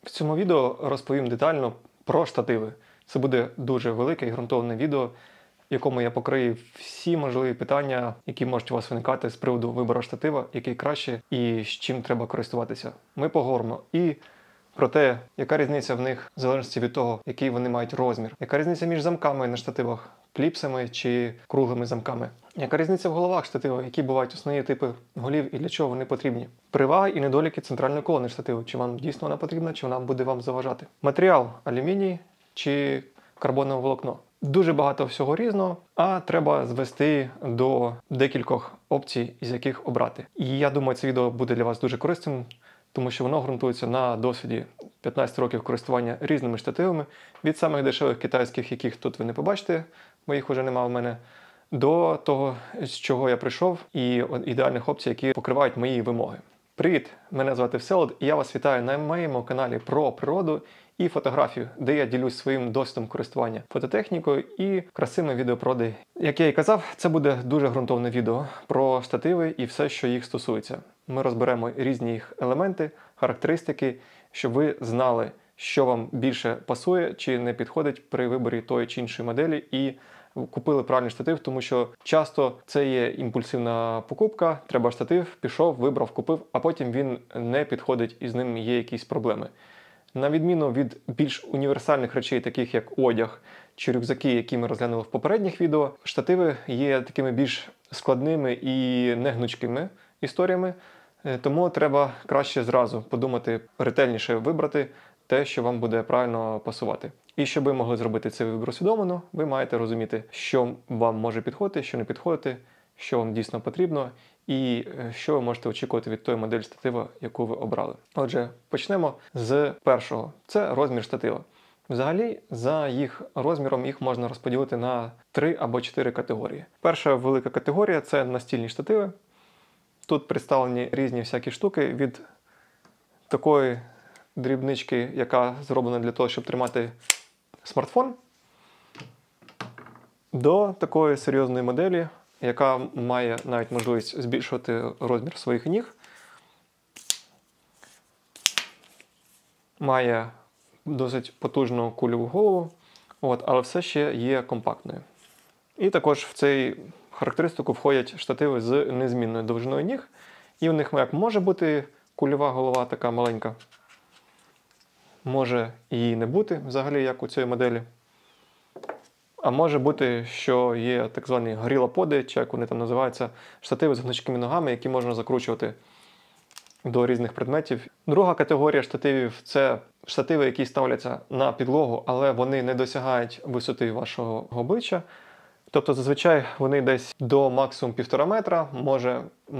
В цьому відео розповім детально про штативи. Це буде дуже велике і ґрунтовне відео, в якому я покрию всі можливі питання, які можуть у вас виникати з приводу вибору штатива, який краще і з чим треба користуватися. Ми поговоримо і про те, яка різниця в них в залежності від того, який вони мають розмір, яка різниця між замками на штативах, кліпсами чи круглими замками, яка різниця в головах штатива, які бувають основні типи голів і для чого вони потрібні. Переваги і недоліки центральної колони штативу, чи вам дійсно вона потрібна, чи вона буде вам заважати. Матеріал – алюміній чи карбонове волокно. Дуже багато всього різного, а треба звести до декількох опцій, із яких обрати. І я думаю, це відео буде для вас дуже корисним, тому що воно ґрунтується на досвіді 15 років користування різними штативами, від самих дешевих китайських, яких тут ви не побачите, бо їх вже немає в мене, до того, з чого я прийшов, і ідеальних опцій, які покривають мої вимоги. Привіт! Мене звати Всеволод, і я вас вітаю на моєму каналі про природу і фотографію, де я ділюсь своїм досвідом користування фототехнікою і красивими відеоприроди. Як я і казав, це буде дуже ґрунтовне відео про штативи і все, що їх стосується. Ми розберемо різні їх елементи, характеристики, щоб ви знали, що вам більше пасує чи не підходить при виборі тої чи іншої моделі, і купили правильний штатив, тому що часто це є імпульсивна покупка, треба штатив, пішов, вибрав, купив, а потім він не підходить і з ним є якісь проблеми. На відміну від більш універсальних речей, таких як одяг чи рюкзаки, які ми розглянули в попередніх відео, штативи є такими більш складними і негнучкими історіями, тому треба краще зразу подумати, ретельніше вибрати те, що вам буде правильно пасувати. І щоб ви могли зробити цей вибір усвідомлено, ви маєте розуміти, що вам може підходити, що не підходити, що вам дійсно потрібно і що ви можете очікувати від тої моделі штатива, яку ви обрали. Отже, почнемо з першого. Це розмір штатива. Взагалі, за їх розміром їх можна розподілити на 3 або 4 категорії. Перша велика категорія – це настільні штативи. Тут представлені різні всякі штуки від такої дрібнички, яка зроблена для того, щоб тримати смартфон, до такої серйозної моделі, яка має навіть можливість збільшувати розмір своїх ніг, має досить потужну кульову голову, але все ще є компактною. І також в цей характеристику входять штативи з незмінною довжиною ніг, і у них як може бути кульова голова така маленька, може її не бути взагалі, як у цієї моделі. А може бути, що є так звані горілоподи, чи як вони там називаються, штативи з гнучкими ногами, які можна закручувати до різних предметів. Друга категорія штативів – це штативи, які ставляться на підлогу, але вони не досягають висоти вашого обличчя. Тобто зазвичай вони десь до максимум 1,5 метра, може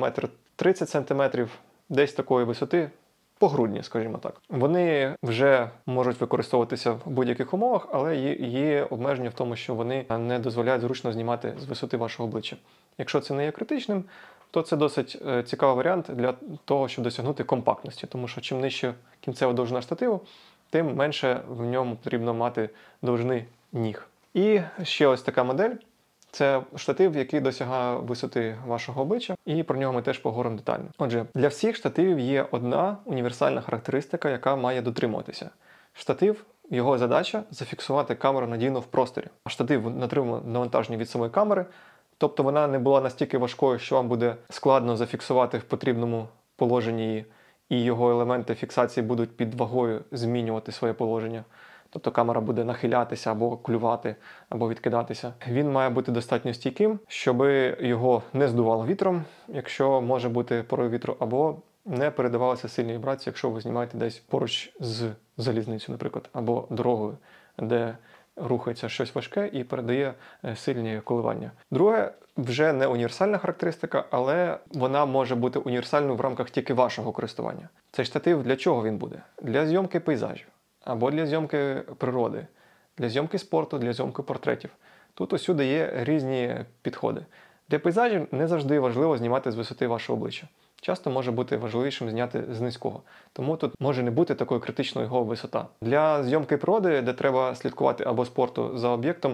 1,30 см, десь такої висоти, по грудні, скажімо так. Вони вже можуть використовуватися в будь-яких умовах, але є обмеження в тому, що вони не дозволяють зручно знімати з висоти вашого обличчя. Якщо це не є критичним, то це досить цікавий варіант для того, щоб досягнути компактності, тому що чим нижче кінцева довжина штативу, тим менше в ньому потрібно мати довжини ніг. І ще ось така модель. Це штатив, який досягає висоти вашого обличчя, і про нього ми теж поговоримо детально. Отже, для всіх штативів є одна універсальна характеристика, яка має дотримуватися. Штатив, його задача – зафіксувати камеру надійно в просторі. Штатив отримує навантаження від самої камери, тобто вона не була настільки важкою, що вам буде складно зафіксувати в потрібному положенні її, і його елементи фіксації будуть під вагою змінювати своє положення. Тобто камера буде нахилятися або клювати, або відкидатися. Він має бути достатньо стійким, щоб його не здувало вітром, якщо може бути порив вітру, або не передавалися сильні вібрації, якщо ви знімаєте десь поруч з залізницею, наприклад, або дорогою, де рухається щось важке і передає сильні коливання. Друге, вже не універсальна характеристика, але вона може бути універсальною в рамках тільки вашого користування. Цей штатив для чого він буде? Для зйомки пейзажів. Або для зйомки природи, для зйомки спорту, для зйомки портретів. Тут усюди є різні підходи. Для пейзажів не завжди важливо знімати з висоти вашого обличчя. Часто може бути важливішим зняти з низького. Тому тут може не бути такою критичною його висота. Для зйомки природи, де треба слідкувати або спорту за об'єктом,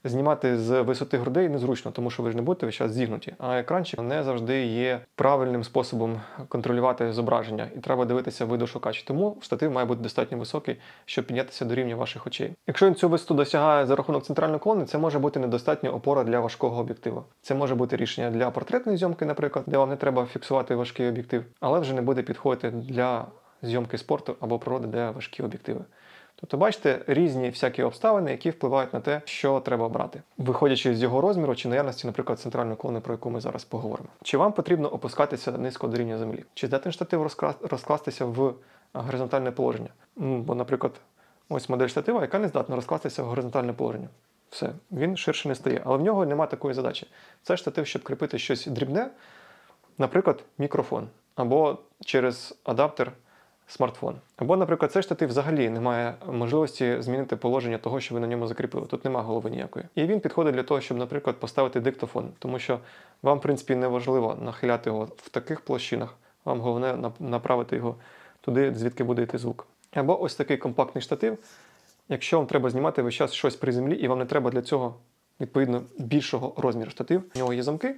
знімати з висоти грудей незручно, тому що ви ж не будете весь час зігнуті. А екранчик не завжди є правильним способом контролювати зображення, і треба дивитися видошукач. Тому штатив має бути достатньо високий, щоб піднятися до рівня ваших очей. Якщо він цю висоту досягає за рахунок центральної колони, це може бути недостатня опора для важкого об'єктива. Це може бути рішення для портретної зйомки, наприклад, де вам не треба фіксувати важкий об'єктив, але вже не буде підходити для зйомки спорту або природи, де важкі об'єктиви. Тобто, бачите, різні всякі обставини, які впливають на те, що треба брати, виходячи з його розміру чи наявності, наприклад, центральної колони, про яку ми зараз поговоримо. Чи вам потрібно опускатися низько до рівня землі? Чи здатний штатив розкластися в горизонтальне положення? Бо, наприклад, ось модель штатива, яка не здатна розкластися в горизонтальне положення. Все, він ширше не стає. Але в нього немає такої задачі. Це штатив, щоб кріпити щось дрібне, наприклад, мікрофон, або через адаптер смартфон. Або, наприклад, цей штатив взагалі не має можливості змінити положення того, що ви на ньому закріпили. Тут немає голови ніякої. І він підходить для того, щоб, наприклад, поставити диктофон. Тому що вам, в принципі, не важливо нахиляти його в таких площинах. Вам головне направити його туди, звідки буде йти звук. Або ось такий компактний штатив. Якщо вам треба знімати весь час щось при землі, і вам не треба для цього, відповідно, більшого розміру штатив. У нього є замки.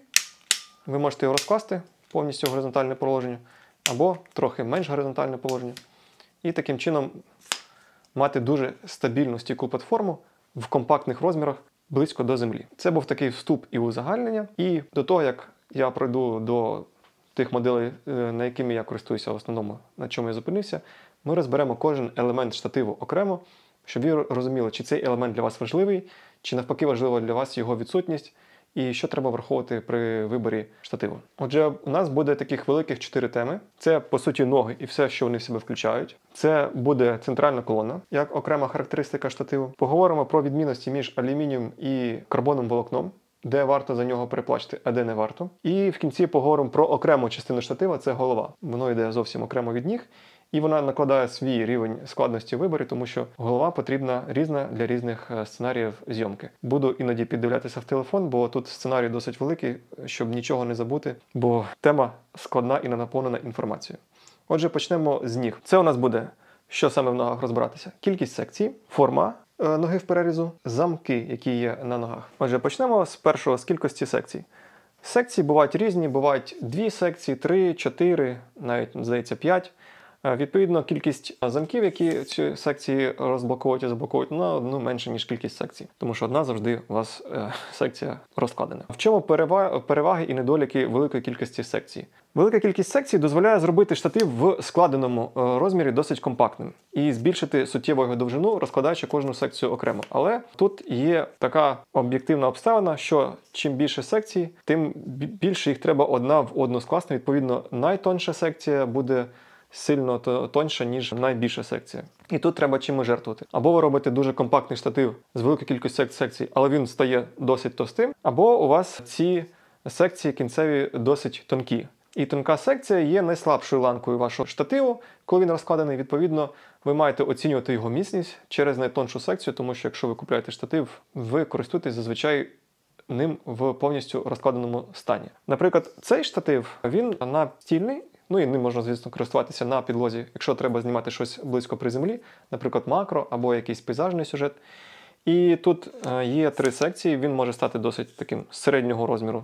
Ви можете його розкласти повністю в горизонтальне положення, або трохи менш горизонтальне положення. І таким чином мати дуже стабільну стійку платформу в компактних розмірах близько до землі. Це був такий вступ і узагальнення. І до того, як я пройду до тих моделей, на якими я користуюся в основному, на чому я зупинився, ми розберемо кожен елемент штативу окремо, щоб ви розуміли, чи цей елемент для вас важливий, чи навпаки важлива для вас його відсутність, і що треба враховувати при виборі штативу. Отже, у нас буде таких великих 4 теми. Це, по суті, ноги і все, що вони в себе включають. Це буде центральна колона, як окрема характеристика штативу. Поговоримо про відмінності між алюмінієм і карбоновим волокном, де варто за нього переплачити, а де не варто. І в кінці поговоримо про окрему частину штатива – це голова. Воно йде зовсім окремо від ніг. І вона накладає свій рівень складності в виборі, тому що голова потрібна різна для різних сценаріїв зйомки. Буду іноді піддивлятися в телефон, бо тут сценарій досить великий, щоб нічого не забути, бо тема складна і не наповнена інформацією. Отже, почнемо з ніг. Це у нас буде, що саме в ногах розбиратися. Кількість секцій, форма ноги в перерізу, замки, які є на ногах. Отже, почнемо з першого, з кількості секцій. Секції бувають різні, бувають 2 секції, 3, 4, навіть, здається, 5. Відповідно, кількість замків, які ці секції розблоковують і заблоковують, менше, ніж кількість секцій. Тому що одна завжди у вас секція розкладена. В чому переваги і недоліки великої кількості секцій? Велика кількість секцій дозволяє зробити штатив в складеному розмірі досить компактним і збільшити суттєво його довжину, розкладаючи кожну секцію окремо. Але тут є така об'єктивна обставина, що чим більше секцій, тим більше їх треба одна в одну скласти. Відповідно, найтонша секція буде сильно тоньша, ніж найбільша секція. І тут треба чимось жертвувати. Або ви робите дуже компактний штатив з великою кількістю секцій, але він стає досить товстим, або у вас ці секції кінцеві досить тонкі. І тонка секція є найслабшою ланкою вашого штативу. Коли він розкладений, відповідно, ви маєте оцінювати його міцність через найтоншу секцію, тому що якщо ви купуєте штатив, ви користуєтесь зазвичай ним в повністю розкладеному стані. Наприклад, цей штатив, він настільний, і ним можна, звісно, користуватися на підлозі, якщо треба знімати щось близько при землі, наприклад, макро або якийсь пейзажний сюжет. І тут є 3 секції, він може стати досить таким середнього розміру,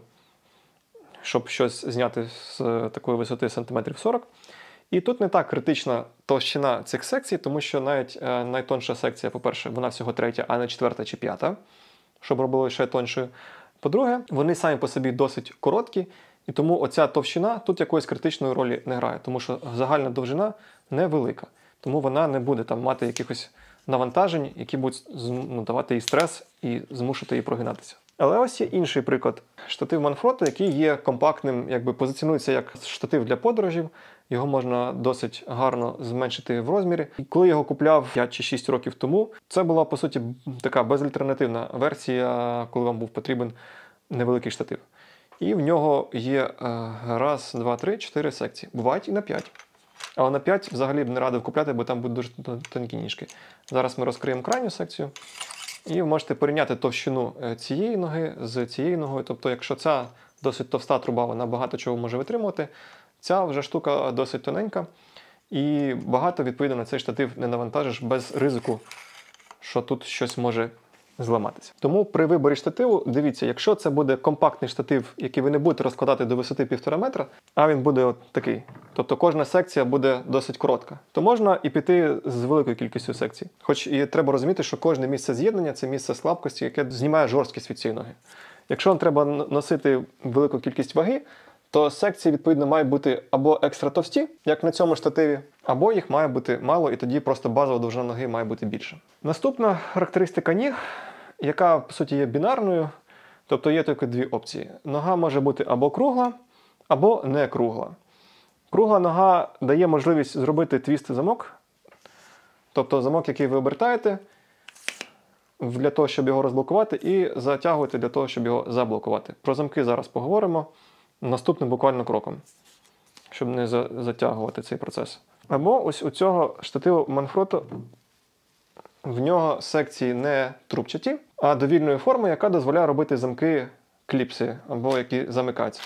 щоб щось зняти з такої висоти сантиметрів 40. І тут не так критична товщина цих секцій, тому що навіть найтонша секція, по-перше, вона всього 3, а не 4 чи 5, щоб робили ще тоншою. По-друге, вони самі по собі досить короткі, і тому оця товщина тут якоїсь критичної ролі не грає, тому що загальна довжина невелика. Тому вона не буде там мати якихось навантажень, які будуть давати їй стрес і змушувати її прогинатися. Але ось є інший приклад. Штатив Manfrotto, який є компактним, позиціонується як штатив для подорожів. Його можна досить гарно зменшити в розмірі. І коли я його купляв 5 чи 6 років тому, це була, по суті, така безальтернативна версія, коли вам був потрібен невеликий штатив. І в нього є 1, 2, 3, 4 секції. Бувають і на 5. Але на 5 взагалі б не радив купляти, бо там будуть дуже тонкі ніжки. Зараз ми розкриємо крайню секцію. І ви можете порівняти товщину цієї ноги з цією ногою. Тобто, якщо ця досить товста труба, вона багато чого може витримувати, ця вже штука досить тоненька. І багато, відповідно, на цей штатив не навантажиш без ризику, що тут щось може зламатися. Тому при виборі штативу, дивіться, якщо це буде компактний штатив, який ви не будете розкладати до висоти 1,5 метра, а він буде от такий, тобто кожна секція буде досить коротка, то можна і піти з великою кількістю секцій. Хоч і треба розуміти, що кожне місце з'єднання – це місце слабкості, яке знімає жорсткість від цієї ноги. Якщо вам треба носити велику кількість ваги, то секції, відповідно, мають бути або екстра товсті, як на цьому штативі, або їх має бути мало, і тоді просто базова довжина ноги має бути більша. Наступна характеристика ніг, яка, по суті, є бінарною, тобто є тільки дві опції. Нога може бути або кругла, або не кругла. Кругла нога дає можливість зробити твіст-замок, тобто замок, який ви обертаєте, для того, щоб його розблокувати, і затягуєте для того, щоб його заблокувати. Про замки зараз поговоримо наступним буквально кроком, щоб не затягувати цей процес. Або ось у цього штативу Manfrotto, в нього секції не трубчаті, а довільної форми, яка дозволяє робити замки кліпси, або які замикаються.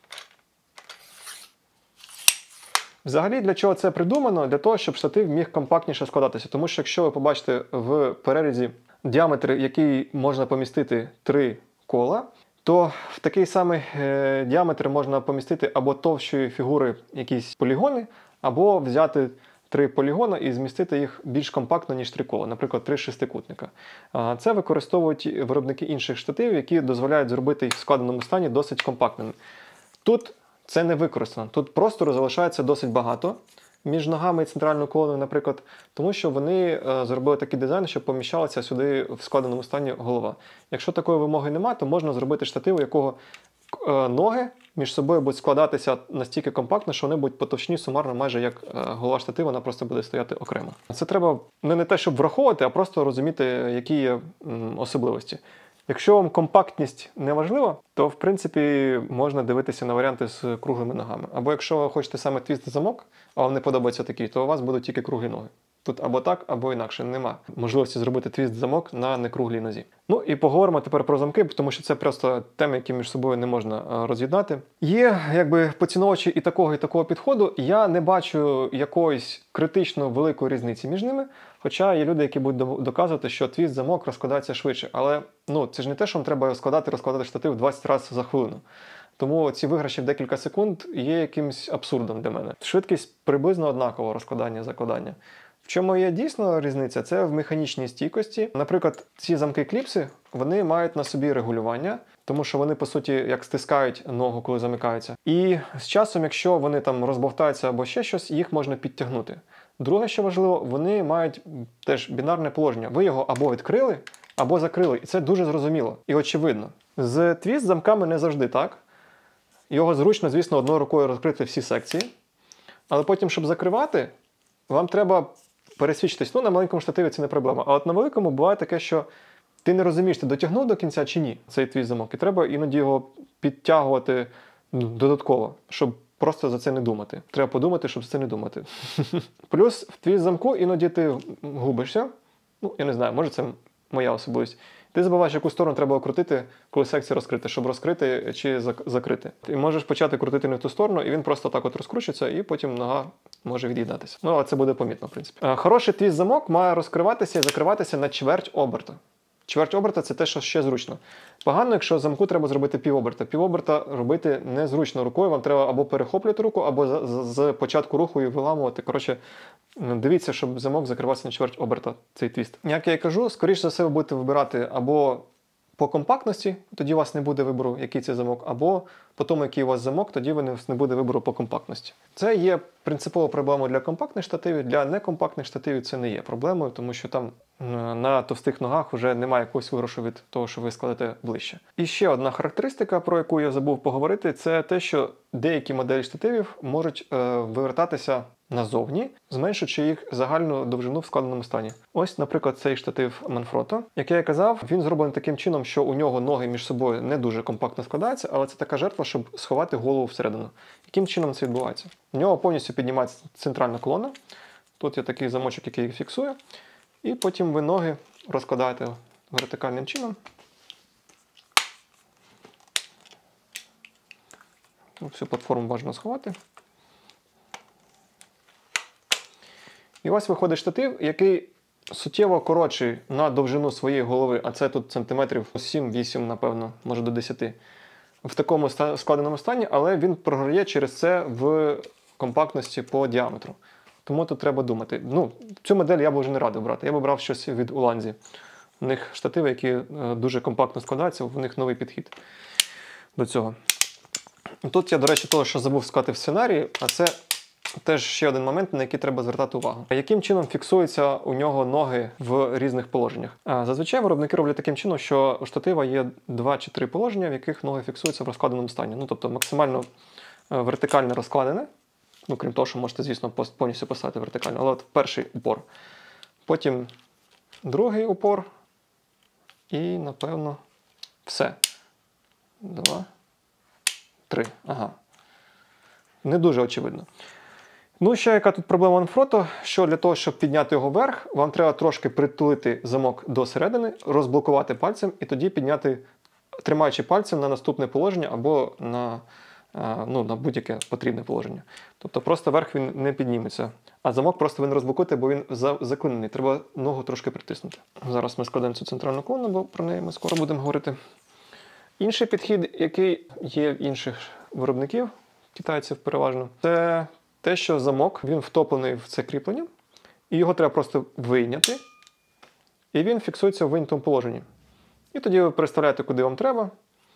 Взагалі, для чого це придумано? Для того, щоб штатив міг компактніше складатися. Тому що якщо ви побачите в перерізі діаметр, який можна помістити 3 кола, то в такий самий діаметр можна помістити або товщої фігури якісь полігони, або взяти 3 полігони і змістити їх більш компактно, ніж 3 кола, наприклад, 3 шестикутника. Це використовують виробники інших штативів, які дозволяють зробити їх в складеному стані досить компактними. Тут це не використано. Тут простору залишається досить багато між ногами і центральною колоною, наприклад, тому що вони зробили такий дизайн, щоб поміщалася сюди в складеному стані голова. Якщо такої вимоги немає, то можна зробити штатив, у якого ноги між собою будуть складатися настільки компактно, що вони будуть по товщині сумарно майже як голова штатива, вона просто буде стояти окремо. Це треба не те, щоб враховувати, а просто розуміти, які є особливості. Якщо вам компактність не важлива, то в принципі можна дивитися на варіанти з круглими ногами. Або якщо ви хочете саме твіст-замок, а вам не подобається такий, то у вас будуть тільки круглі ноги. Тут або так, або інакше. Нема можливості зробити твіст-замок на некруглій нозі. Ну і поговоримо тепер про замки, тому що це просто теми, які між собою не можна роз'єднати. Є якби поціновувачі і такого підходу. Я не бачу якоїсь критично великої різниці між ними, хоча є люди, які будуть доказувати, що твіст-замок розкладається швидше. Але це ж не те, що вам треба розкладати штатив 20 разів за хвилину. Тому ці виграші в декілька секунд є якимось абсурдом для мене. Швидкість приблизно однакова розкладання-закладання. В чому є дійсно різниця? Це в механічній стійкості. Наприклад, ці замки-кліпси, вони мають на собі регулювання, тому що вони, по суті, як стискають ногу, коли замикаються. І з часом, якщо вони там розбовтаються або ще щось, їх можна підтягнути. Друге, що важливо, вони мають теж бінарне положення. Ви його або відкрили, або закрили. І це дуже зрозуміло і очевидно. З твіст-замками не завжди так. Його зручно, звісно, одною рукою розкрити всі секції. Але потім, щоб закривати, вам треба пересвідчитись. На маленькому штативі це не проблема. А от на великому буває таке, що ти не розумієш, ти дотягнув до кінця чи ні цей твій замок. І треба іноді його підтягувати додатково, щоб просто за це не думати. Треба подумати, щоб за це не думати. Плюс в твій замку іноді ти губишся. Я не знаю, може це моя особливість. Ти забуваєш, яку сторону треба крутити, коли секція розкрита, щоб розкрити чи закрити. Ти можеш почати крутити не в ту сторону, і він просто так от розкручується, і потім нога може від'єднатися. Але це буде помітно, в принципі. Хороший твіст-замок має розкриватися і закриватися на чверть оберта. Чверть оберта – це те, що ще зручно. Погано, якщо замку треба зробити півоберта. Півоберта робити незручно рукою, вам треба або перехоплювати руку, або з початку руху її виламувати. Коротше, дивіться, щоб замок закривався на чверть оберта, цей твіст. Як я і кажу, скоріш за все ви будете вибирати або по компактності, тоді у вас не буде вибору, який це замок, або по тому, який у вас замок, тоді у вас не буде вибору по компактності. Це є принципова проблема для компактних штативів, для некомпактних штативів це не є проблемою, тому що там на товстих ногах вже немає якогось виграшу від того, що ви складете ближче. І ще одна характеристика, про яку я забув поговорити, це те, що деякі моделі штативів можуть вивертатися назовні, зменшуючи їх загальну довжину в складеному стані. Ось, наприклад, цей штатив Manfrotto. Як я і казав, він зроблений таким чином, що у нього ноги між собою не дуже компактно складаються, але це така жертва, щоб сховати голову всередину. Яким чином це відбувається? У нього повністю піднімається центральна колона. Тут є такий замочок, який їх фіксує. І потім ви ноги розкладаєте вертикальним чином. Всю платформу бажано сховати. І у вас виходить штатив, який суттєво коротший на довжину своєї голови, а це тут сантиметрів 7-8, напевно, може до 10, в такому складеному стані, але він програє через це в компактності по діаметру. Тому тут треба думати. Ну, цю модель я б вже не радив брати. Я б брав щось від Ulanzi. У них штативи, які дуже компактно складаються, в них новий підхід до цього. Тут я, до речі, того, що забув сказати в сценарії, а це теж ще один момент, на який треба звертати увагу. Яким чином фіксуються у нього ноги в різних положеннях? Зазвичай виробники роблять таким чином, що у штатива є 2 чи 3 положення, в яких ноги фіксуються в розкладеному стані. Ну, тобто максимально вертикально розкладене. Ну, крім того, що можете, звісно, повністю поставити вертикально. Але от перший упор. Потім другий упор. І, напевно, все. 2, 3. Ага. Не дуже очевидно. Ну, ще яка тут проблема Manfrotto, що для того, щоб підняти його вверх, вам треба трошки притулити замок до середини, розблокувати пальцем і тоді підняти, тримаючи пальцем на наступне положення або на будь-яке потрібне положення. Тобто просто вверх він не підніметься. А замок просто ви не розблокуєте, бо він заклинений. Треба ногу трошки притиснути. Зараз ми складемо цю центральну колону, бо про неї ми скоро будемо говорити. Інший підхід, який є в інших виробників, китайців переважно, це те, що замок, він втоплений в це кріплення, і його треба просто вийняти, і він фіксується в вийнятому положенні. І тоді ви переставляєте, куди вам треба,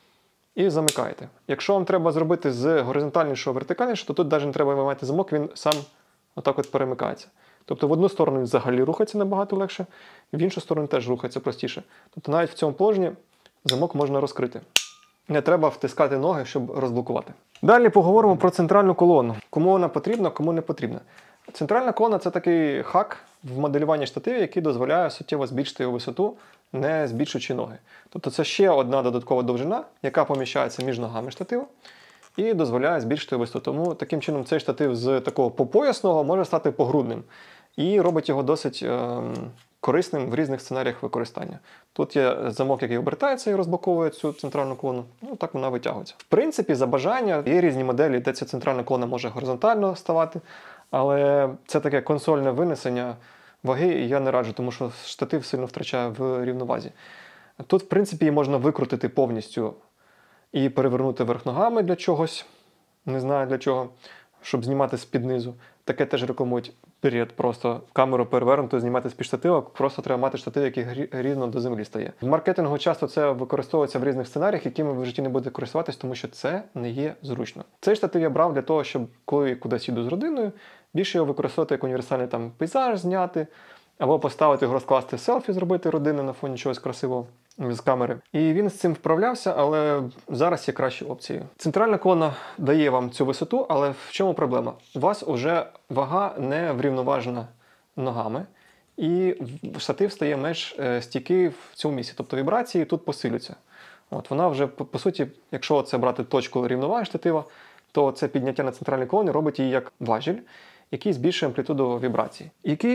і замикаєте. Якщо вам треба зробити з горизонтальнішого вертикальніше, то тут навіть не треба виймати замок, він сам отак от перемикається. Тобто в одну сторону він взагалі рухається набагато легше, в іншу сторону теж рухається простіше. Тобто навіть в цьому положенні замок можна розкрити. Не треба втискати ноги, щоб розблокувати. Далі поговоримо про центральну колону. Кому вона потрібна, кому не потрібна. Центральна колона – це такий хак в моделюванні штативів, який дозволяє суттєво збільшити його висоту, не збільшуючи ноги. Тобто це ще одна додаткова довжина, яка поміщається між ногами штативу і дозволяє збільшити його висоту. Тому таким чином цей штатив з такого попоясного може стати погрудним. І робить його досить корисним в різних сценаріях використання. Тут є замок, який обертається і розблоковує цю центральну колону. Ну, так вона витягується. В принципі, за бажання є різні моделі, де ця центральна колона може горизонтально ставати, але це таке консольне винесення ваги, і я не раджу, тому що штатив сильно втрачає в рівновазі. Тут, в принципі, її можна викрутити повністю і перевернути вверх ногами для чогось, не знаю для чого, щоб знімати з-під низу. Таке теж рекламують період, просто камеру перевернуту, знімати з-під штатива, просто треба мати штатив, який рівно до землі стає. В маркетингу часто це використовується в різних сценаріях, якими ви в житті не будете користуватись, тому що це не є зручно. Цей штатив я брав для того, щоб коли кудись їду з родиною, більше його використовувати як універсальний там пейзаж зняти, або поставити його, розкласти селфі, зробити родини на фоні чогось красивого з камери. І він з цим вправлявся, але зараз є кращі опції. Центральна колона дає вам цю висоту, але в чому проблема? У вас вже вага не врівноважена ногами, і штатив стає менш стійкий в цьому місці. Тобто вібрації тут посилюються. От вона вже, по суті, якщо це брати точку рівноваги штатива, то це підняття на центральній колоні робить її як важіль, який збільшує амплітуду вібрацій. Який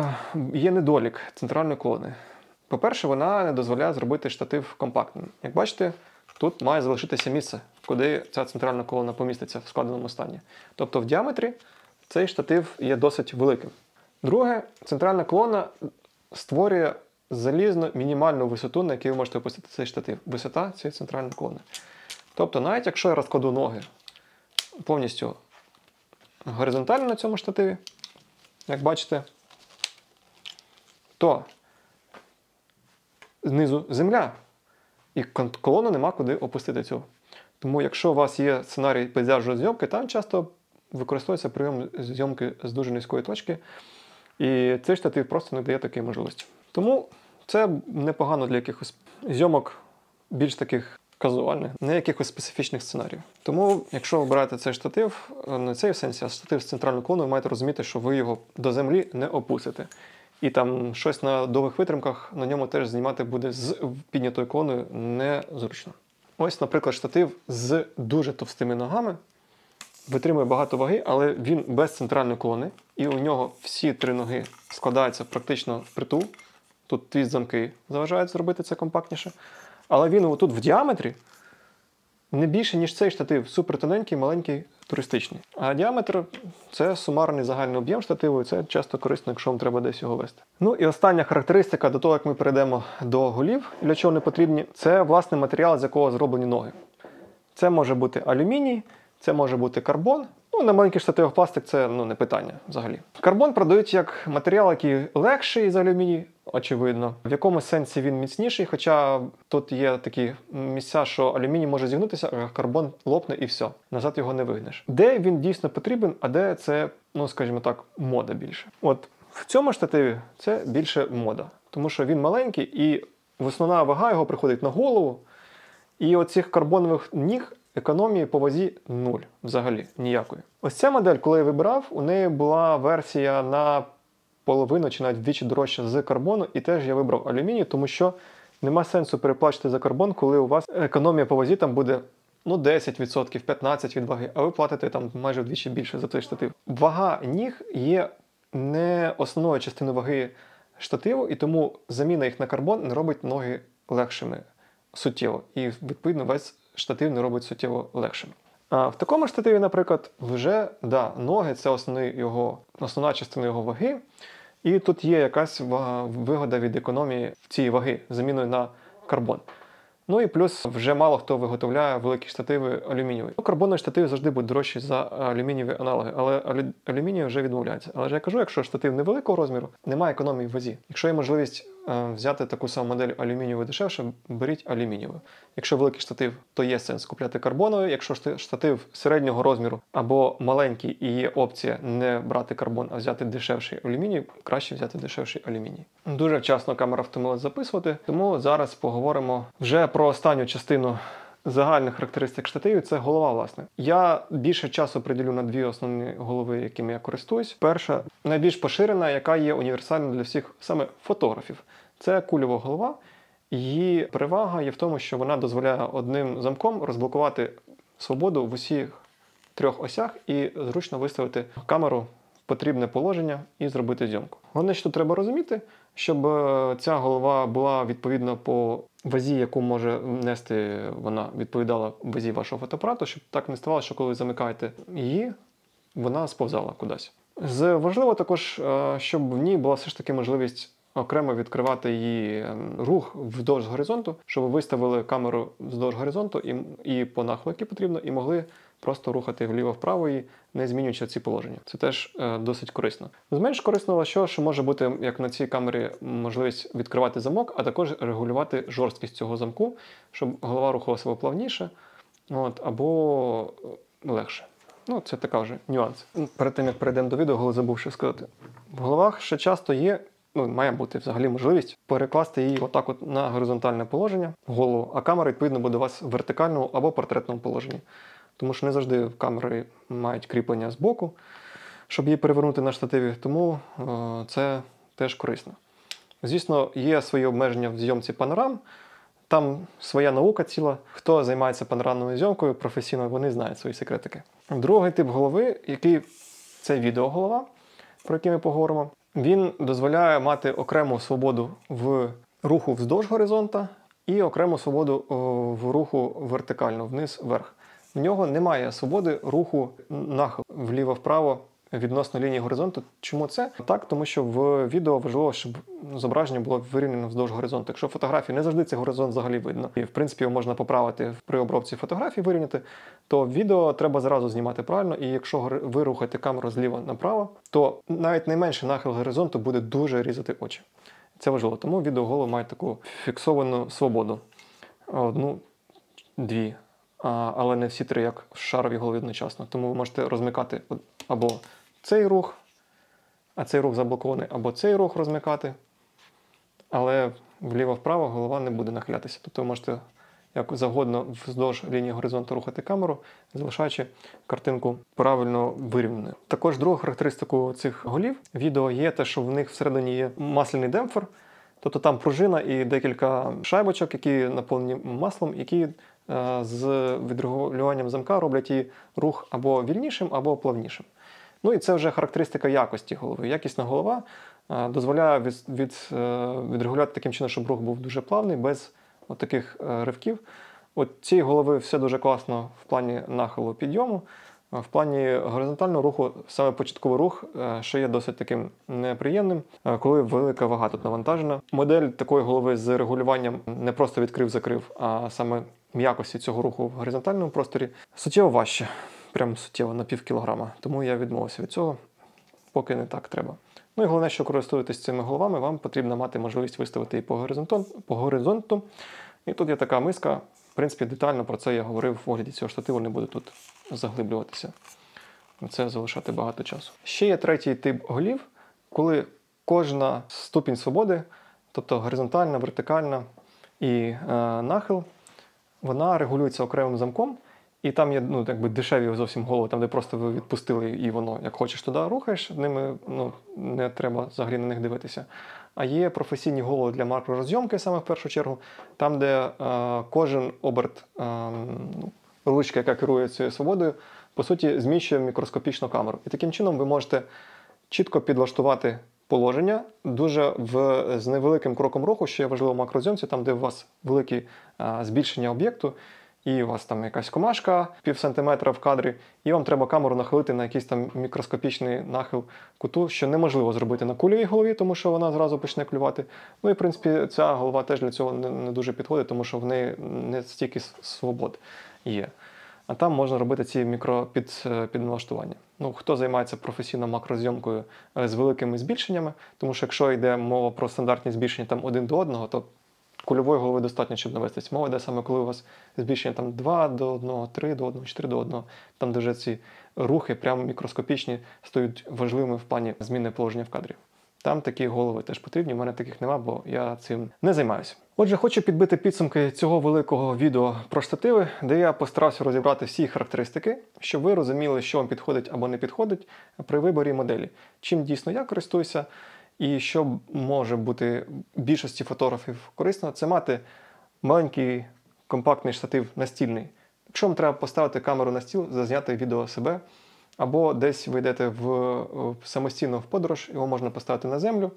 є недолік центральної колони? По-перше, вона не дозволяє зробити штатив компактним. Як бачите, тут має залишитися місце, куди ця центральна колона поміститься в складеному стані. Тобто в діаметрі цей штатив є досить великим. Друге, центральна колона створює залізну мінімальну висоту, на якій ви можете опустити цей штатив. Висота цієї центральної колони. Тобто навіть якщо я розкладу ноги повністю горизонтально на цьому штативі, як бачите, то знизу земля, і колону нема куди опустити цього. Тому якщо у вас є сценарій пейзажної зйомки, там часто використовується прийом зйомки з дуже низької точки, і цей штатив просто не дає такої можливості. Тому це непогано для якихось зйомок більш таких казуальних, не якихось специфічних сценаріїв. Тому, якщо обираєте цей штатив, не цей в сенсі, а штатив з центральною колоною, ви маєте розуміти, що ви його до землі не опустите. І там щось на довгих витримках на ньому теж знімати буде з піднятою колоною незручно. Ось, наприклад, штатив з дуже товстими ногами, витримує багато ваги, але він без центральної колони, і у нього всі 3 ноги складаються практично впритул. Тут твіст замки заважають зробити це компактніше. Але він тут в діаметрі не більше, ніж цей штатив. Супертоненький, маленький туристичні. А діаметр – це сумарний загальний об'єм штативу, і це часто корисно, якщо вам треба десь його вести. Ну і остання характеристика до того, як ми перейдемо до голів, для чого вони потрібні, це власне матеріал, з якого зроблені ноги. Це може бути алюміній, це може бути карбон. Ну, на маленьких штативах пластик – це не питання взагалі. Карбон продають як матеріал, який легший за алюміній, очевидно. В якомусь сенсі він міцніший, хоча тут є такі місця, що алюміній може зігнутися, а карбон лопне і все. Назад його не вигнеш. Де він дійсно потрібен, а де це, скажімо так, мода більше. От в цьому штативі це більше мода. Тому що він маленький і основна вага його приходить на голову. І оцих карбонових ніг економії по вазі нуль взагалі, ніякої. Ось ця модель, коли я вибирав, у неї була версія на половину чи навіть вдвічі дорожча з карбону, і теж я вибрав алюміній, тому що нема сенсу переплачувати за карбон, коли у вас економія по вазі там буде 10%, 15% від ваги, а ви платите там майже вдвічі більше за цей штатив. Вага ніг є не основною частиною ваги штативу, і тому заміна їх на карбон не робить ноги легшими суттєво. І, відповідно, весь штатив не робить суттєво легшим. А в такому штативі, наприклад, вже, ноги – це основна частина його ваги. І тут є якась вигода від економії в цій ваги, заміною на карбон. Ну і плюс вже мало хто виготовляє великі штативи алюмінієві. Карбонові штативи завжди будуть дорожчі за алюмінієві аналоги, але алюміній вже відмовляється. Але ж я кажу, якщо штатив невеликого розміру, немає економії в вазі. Якщо є можливість взяти таку саму модель алюмінієву дешевше, беріть алюмінієву. Якщо великий штатив, то є сенс купляти карбоновий. Якщо штатив середнього розміру або маленький і є опція не брати карбон, а взяти дешевший алюміній, краще взяти дешевший алюміній. Дуже вчасно камера втомилась записувати, тому зараз поговоримо вже про останню частину загальних характеристик штативів – це голова, власне. Я більше часу приділю на дві основні голови, якими я користуюсь. Перша, найбільш поширена, яка є універсальною для всіх саме фотографів. Це кульова голова. Її перевага є в тому, що вона дозволяє одним замком розблокувати свободу в усіх трьох осях і зручно виставити камеру в потрібне положення і зробити зйомку. Головне, що тут треба розуміти, щоб ця голова була відповідно по вазі, яку може нести, вона відповідала вазі вашого фотоапарату, щоб так не ставалося, що коли ви замикаєте її, вона сповзала кудись. Важливо також, щоб в ній була все ж таки можливість окремо відкривати її рух вздовж горизонту, щоб ви виставили камеру вздовж горизонту і по нахилу, який потрібно, і могли просто рухати вліво-вправо і не змінюючи ці положення. Це теж досить корисно. Менш корисно, що може бути, як на цій камері, можливість відкривати замок, а також регулювати жорсткість цього замку, щоб голова рухалася плавніше або легше. Це така вже нюанс. Перед тим, як перейдемо до відео, забув ще сказати. В головах ще часто є, має бути взагалі можливість перекласти її отак от на горизонтальне положення, голову, а камера, відповідно, буде у вас в вертикальному або портретному положенні. Тому що не завжди камери мають кріплення з боку, щоб її перевернути на штативі, тому це теж корисно. Звісно, є свої обмеження в зйомці панорам, там своя наука ціла. Хто займається панорамною зйомкою професійно, вони знають свої секретики. Другий тип голови, це відеоголова, про який ми поговоримо, він дозволяє мати окрему свободу в руху вздовж горизонта і окрему свободу в руху вертикально, вниз-вверх. В нього немає свободи руху нахил вліво-вправо відносно лінії горизонту. Чому це? Так, тому що в відео важливо, щоб зображення було вирівняно вздовж горизонту. Якщо фотографії не завжди цей горизонт взагалі видно, і в принципі його можна поправити при обробці фотографій, вирівняти, то в відео треба зразу знімати правильно, і якщо ви рухаєте камеру зліва направо, то навіть найменший нахил горизонту буде дуже різати очі. Це важливо, тому відеоголови мають таку фіксовану свободу. Одну, дві. Але не всі три, як в шаровій голові одночасно. Тому ви можете розмикати або цей рух, а цей рух заблокований, або цей рух розмикати. Але вліво-вправо голова не буде нахилятися. Тобто ви можете як завгодно вздовж лінії горизонту рухати камеру, залишаючи картинку правильно вирівняною. Також друга характеристика цих голів відео є те, що в них всередині є масляний демпфер. Тобто там пружина і декілька шайбочок, які наповнені маслом, які з відрегулюванням замка роблять її рух або вільнішим, або плавнішим. І це вже характеристика якості голови. Якісна голова дозволяє відрегулювати таким чином, щоб рух був дуже плавний, без таких ривків. От цієї голови все дуже класно в плані нахилу підйому. В плані горизонтального руху, саме початковий рух, ще є досить таким неприємним, коли велика вага тут навантажена. Модель такої голови з регулюванням не просто відкрив-закрив, а саме м'якості цього руху в горизонтальному просторі суттєво важче, прям суттєво на пів кілограма. Тому я відмовився від цього, поки не так треба. Ну і головне, що користуєтесь цими головами, вам потрібно мати можливість виставити її по горизонту. І тут є така миска. В принципі, детально про це я говорив в огляді цього штативу, не буду тут заглиблюватися. Це залишати багато часу. Ще є третій тип голів, коли кожна ступінь свободи, тобто горизонтальна, вертикальна і нахил, вона регулюється окремим замком. І там є дешеві зовсім голови, там де просто ви відпустили і воно, як хочеш туди рухаєш, ними не треба взагалі на них дивитися. А є професійні голови для макророзйомки, саме в першу чергу, там де кожен оберт ручки, яка керує цією свободою, по суті, зміщує мікроскопічну камеру. І таким чином ви можете чітко підлаштувати положення з невеликим кроком руху, що є важливо в макрозйомці, там де у вас велике збільшення об'єкту, і у вас там якась комашка пів сантиметра в кадрі, і вам треба камеру нахилити на якийсь там мікроскопічний нахил куту, що неможливо зробити на кульовій голові, тому що вона зразу почне клювати. Ну і, в принципі, ця голова теж для цього не дуже підходить, тому що в неї не стільки свобод є. А там можна робити ці мікропідналаштування. Хто займається професійно макрозйомкою з великими збільшеннями, тому що якщо йде мова про стандартні збільшення там 1 до 1, то кульової голови достатньо, щоб навестись. Мова йде саме, коли у вас збільшення там 2 до 1, 3 до 1, 4 до 1, там де вже ці рухи прямо мікроскопічні стають важливими в плані зміни положення в кадрі. Там такі голови теж потрібні, в мене таких нема, бо я цим не займаюся. Отже, хочу підбити підсумки цього великого відео про штативи, де я постарався розібрати всі характеристики, щоб ви розуміли, що вам підходить або не підходить при виборі моделі. Чим дійсно я користуюся, і що може бути більшості фотографів корисно, це мати маленький компактний штатив настільний. Якщо вам треба поставити камеру на стіл, зазняти відео себе, або десь ви йдете самостійно в подорож, його можна поставити на землю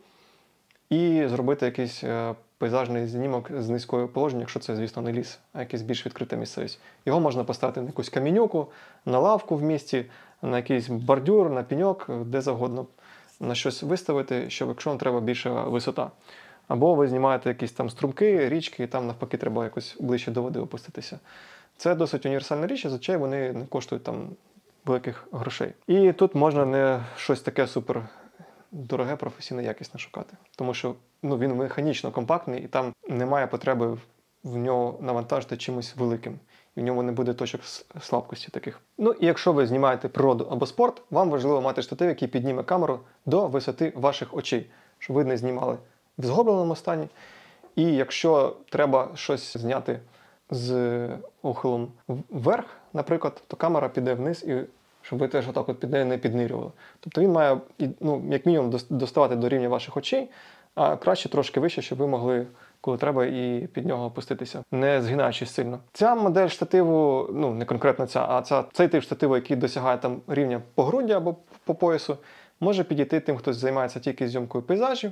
і зробити якийсь пейзажний знімок з низького положення, якщо це, звісно, не ліс, а якась більш відкрита місцевість. Його можна поставити на якусь камінюку, на лавку в місті, на якийсь бордюр, на пеньок, де завгодно. На щось виставити, щоб якщо вам треба більша висота. Або ви знімаєте якісь там струмки, річки, і там навпаки треба якось ближче до води опуститися. Це досить універсальна річ, і зазвичай вони не коштують там великих грошей. І тут можна не щось таке супер дороге, професійно якісне шукати. Тому що він механічно компактний, і там немає потреби в нього навантажити чимось великим. І в ньому не буде точок слабкості таких. І якщо ви знімаєте природу або спорт, вам важливо мати штатив, який підніме камеру до висоти ваших очей, щоб ви не знімали в згобленому стані. І якщо треба щось зняти з ухилом вверх, наприклад, то камера піде вниз, і щоб ви теж отак під нею не піднирювали. Тобто він має, як мінімум, доставати до рівня ваших очей, а краще трошки вище, щоб ви могли, коли треба, і під нього опуститися, не згинаючись сильно. Ця модель штативу, не конкретно ця, а цей тип штативу, який досягає там рівня погруддя або по поясу, може підійти тим, хто займається тільки зйомкою пейзажів,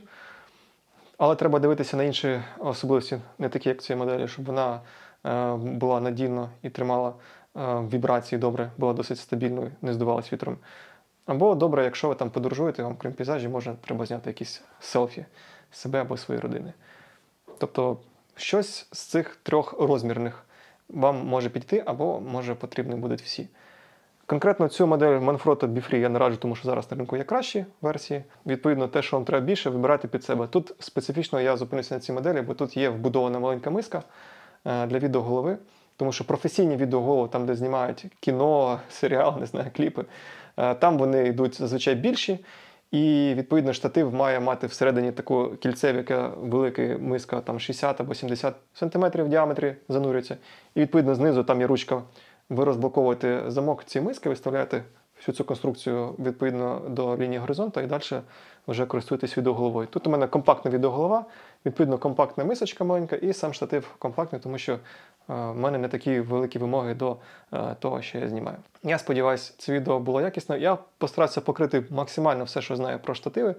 але треба дивитися на інші особливості, не такі, як цієї моделі, щоб вона була надійно і тримала вібрації добре, була досить стабільною, не здувалась вітром. Або добре, якщо ви там подорожуєте, вам крім пейзажів, треба зняти якісь селфі себе або своєї родини. Тобто щось з цих трьох розмірних вам може підійти, або може потрібні будуть всі. Конкретно цю модель Manfrotto BeFree я не раджу, тому що зараз на ринку є кращі версії. Відповідно, те, що вам треба більше, вибирайте під себе. Тут специфічно я зупинюся на цій моделі, бо тут є вбудована маленька миска для відеоголови. Тому що професійні відеоголови, там де знімають кіно, серіал, не знаю, кліпи, там вони йдуть зазвичай більші. І, відповідно, штатив має мати всередині таку кільцеву, яка велика миска, там 60 або 70 см в діаметрі занурюється. І, відповідно, знизу там є ручка. Ви розблоковуєте замок цієї миски, виставляєте всю цю конструкцію відповідно до лінії горизонту і далі вже користуєтесь відеоголовою. Тут у мене компактна відеоголова, відповідно компактна мисочка маленька і сам штатив компактний, тому що в мене не такі великі вимоги до того, що я знімаю. Я сподіваюся, це відео було якісно. Я постарався покрити максимально все, що знаю про штативи.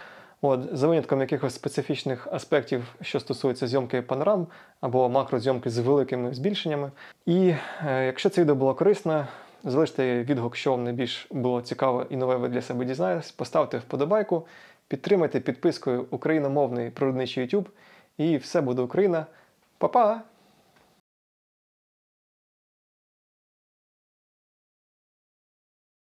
За винятком якихось специфічних аспектів, що стосується зйомки панорам або макрозйомки з великими збільшеннями. І якщо це відео було корисне, Залиште відгук, що вам найбільш було цікаво і нове ви для себе дізнаєтесь. Поставте вподобайку, підтримайте підпискою україномовний природничий YouTube. І все буде Україна. Па-па!